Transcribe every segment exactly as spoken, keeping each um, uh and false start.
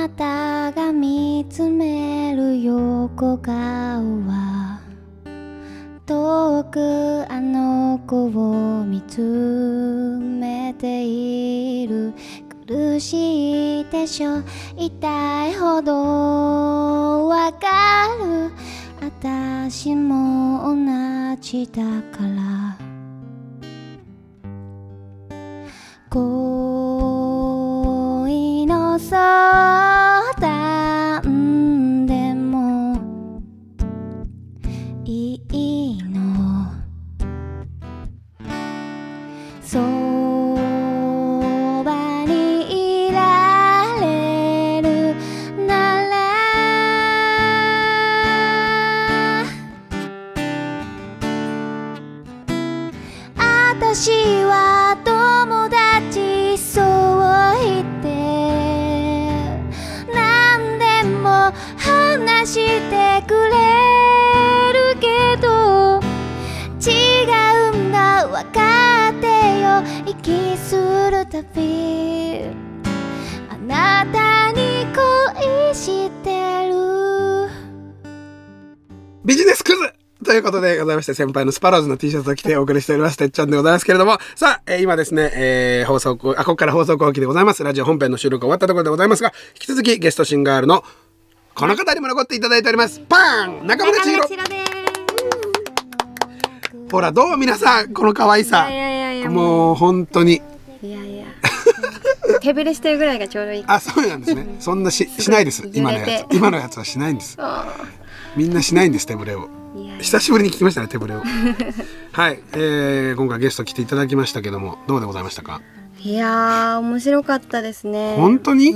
なたが見つめる横顔は遠くあの子を見つめている。苦しいでしょ、痛いほどわかる。私も同じだから恋の相談でもいいの。そばにいられるなら私は友達そう言って何でも話してくれるけど違うんだ分かってよ。息するたびあなたに恋してる。 ビジネスクズということでございまして、先輩のスパローズの T シャツを着てお送りしております、てっちゃんでございますけれども、さあ、えー、今ですね、えー、放送、あ、ここから放送後期でございます。ラジオ本編の収録終わったところでございますが、引き続きゲストシンガールのこの方にも残っていただいております。パーン中村千尋。ほら、どう皆さん、この可愛さ。いやいやいやもう本当に。 いやいや。手ぶれしてるぐらいがちょうどいい。 あ、そうなんですね。そんなし、しないです。今のやつ。今のやつはしないんです。みんなしないんです、手ぶれを。久しぶりに聞きましたね、手ぶれを。はい、えー、今回ゲスト来ていただきましたけども、どうでございましたか？ いやー、面白かったですね。 本当に、 うん、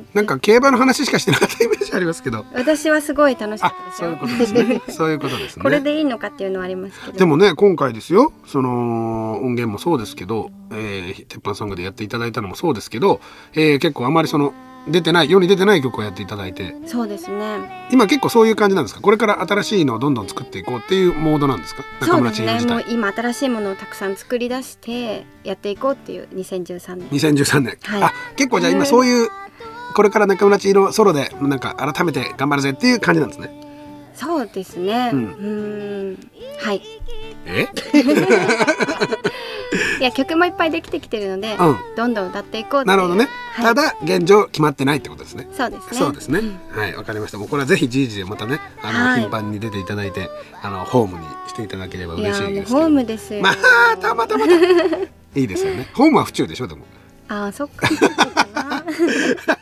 なんか競馬の話しかしてなかったイメージありますけど、 私はすごい楽しかったですよ。 そういうことですね。そういうことですね。 これでいいのかっていうのはありますけど。 でもね、今回ですよ、その音源もそうですけど、えー、鉄板ソングでやっていただいたのもそうですけど、えー、結構あまりその出てない世に出てない曲をやっていただいて。 そうですね。 今結構そういう感じなんですか？これから新しいのをどんどん作っていこうっていうモードなんですか？中村千尋自体。 そうですね。もう今新しいものをたくさん作り出してやっていこうっていうにせんじゅうさんねん。 にせんじゅうさんねん。 はい、 あ、結構じゃあ今そういうこれから中村千尋ソロでなんか改めて頑張るぜっていう感じなんですね。 そうですね。うん、うーん、はい。 え？ いや、曲もいっぱいできてきてるので、うん、どんどん歌っていこうっていう。 なるほどね、はい、ただ現状決まってないってことですね。 そうですね。 そうですね、うん、はい、わかりました。もうこれはぜひじいじでまたね、あの、はい、頻繁に出ていただいて、あのホームにしていただければ嬉しいですけど。いや、もうホームですよ。 まあたまたまたいいですよね。ホームは府中でしょ。でもああ、そっか。